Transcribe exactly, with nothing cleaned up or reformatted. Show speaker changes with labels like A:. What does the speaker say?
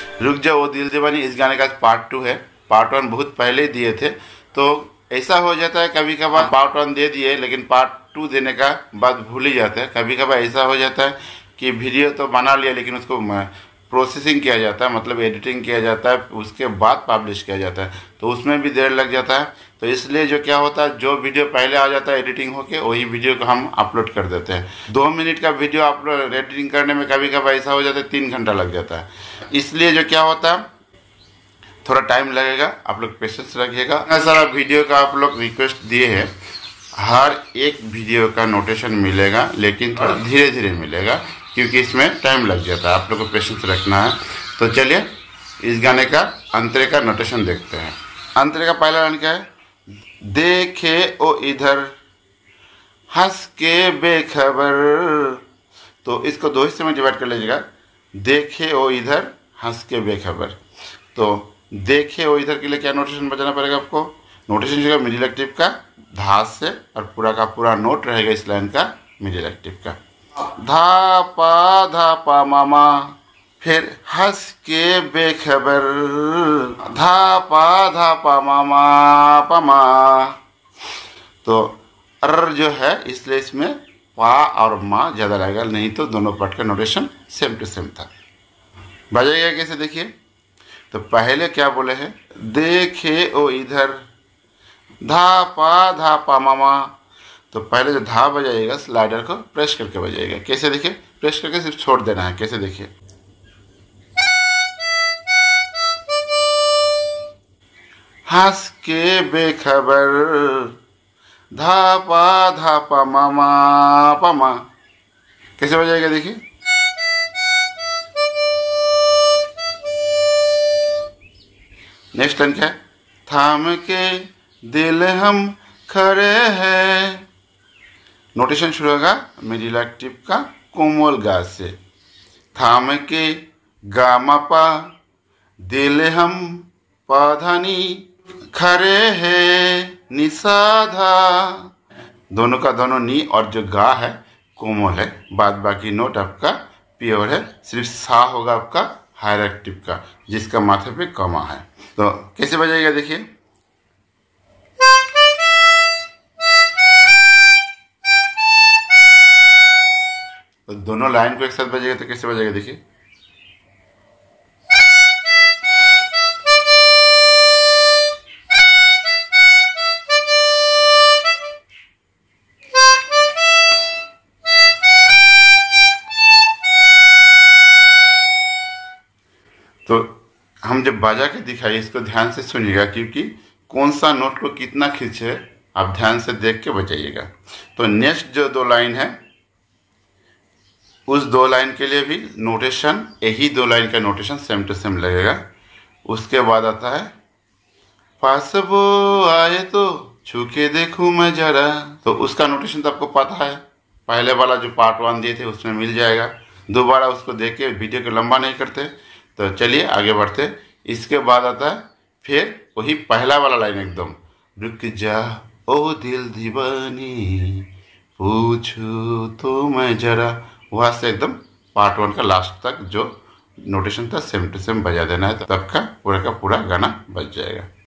A: रुक जा ओ दिल दीवानी इस गाने का पार्ट टू है। पार्ट वन बहुत पहले ही दिए थे, तो ऐसा हो जाता है कभी कभार पार्ट वन दे दिए लेकिन पार्ट टू देने का बाद भूल ही जाते हैं। कभी कभार ऐसा हो जाता है कि वीडियो तो बना लिया लेकिन उसको प्रोसेसिंग किया जाता है, मतलब एडिटिंग किया जाता है, उसके बाद पब्लिश किया जाता है, तो उसमें भी देर लग जाता है। तो इसलिए जो क्या होता है, जो वीडियो पहले आ जाता है एडिटिंग होके वही वीडियो को हम अपलोड कर देते हैं। दो मिनट का वीडियो अपलोड एडिटिंग करने में कभी कभी ऐसा हो जाता है तीन घंटा लग जाता है। इसलिए जो क्या होता है थोड़ा टाइम लगेगा, आप लोग पेशेंस रखिएगा। इतना सारा वीडियो का आप लोग रिक्वेस्ट दिए हैं, हर एक वीडियो का नोटेशन मिलेगा लेकिन थोड़ा धीरे धीरे मिलेगा क्योंकि इसमें टाइम लग जाता है, आप लोग को पेशेंस रखना है। तो चलिए इस गाने का अंतरे का नोटेशन देखते हैं। अंतरे का पहला लाइन क्या है? देखे ओ इधर हंस के बेखबर। तो इसको दो हिस्से में डिवाइड कर लीजिएगा। देखे ओ इधर हंस के बेखबर। तो देखे ओ इधर के लिए क्या नोटेशन बजाना पड़ेगा आपको? नोटेशन जो मिडिल एक्टिव का धा से और पूरा का पूरा नोट रहेगा इस लाइन का मिडिल एक्टिव का। धा पा धा पा मामा, फिर हंस के बेखबर, धा पा धा पा मामा पमा। तो अर जो है इसलिए इसमें पा और मा ज़्यादा रहेगा, नहीं तो दोनों पार्ट का नोटेशन सेम टू सेम था। बजाइएगा कैसे देखिए। तो पहले क्या बोले हैं? देखे ओ इधर धा पा धा पा मामा। तो पहले जो धा बजाइएगा स्लाइडर को प्रेस करके बजाइएगा। कैसे देखिए? प्रेस करके सिर्फ छोड़ देना है। कैसे देखिए? हंस के बेखबर, धा पा धा पा मामा पमा। कैसे बजाएगा देखिए? नेक्स्ट लाइन क्या है? थाम के दिल हम खड़े हैं। नोटेशन शुरू होगा मिडिल एक्टिव का कोमल गा से। थाम के गा मा पा, दिल हम पाधानी, खड़े हैं निसाधा। दोनों का दोनों नी और जो गा है कोमल है, बाद बाकी नोट आपका प्योर है। सिर्फ सा होगा आपका हायर एक्टिव का जिसका माथे पे कमा है। तो कैसे बजाएगा देखिए? तो दोनों लाइन को एक साथ बजेगा तो कैसे बजेगा देखिए? तो हम जब बाजा के दिखाइए इसको ध्यान से सुनिएगा क्योंकि कौन सा नोट को कितना खींचे आप ध्यान से देख के बजाइएगा। तो नेक्स्ट जो दो लाइन है उस दो लाइन के लिए भी नोटेशन, यही दो लाइन का नोटेशन सेम टू सेम लगेगा। उसके बाद आता है पास वो आए तो छू के देखूं मैं जरा। तो उसका नोटेशन तो आपको पता है, पहले वाला जो पार्ट वन दिए थे उसमें मिल जाएगा। दोबारा उसको देख के वीडियो को लंबा नहीं करते। तो चलिए आगे बढ़ते। इसके बाद आता है फिर वही पहला वाला लाइन एकदम, रुक जा ओ दिल दीवानी पूछो तो मैं जरा। वहाँ से एकदम पार्ट वन का लास्ट तक जो नोटेशन था सेम टू सेम बजा देना है, तब का पूरा का पूरा गाना बज जाएगा।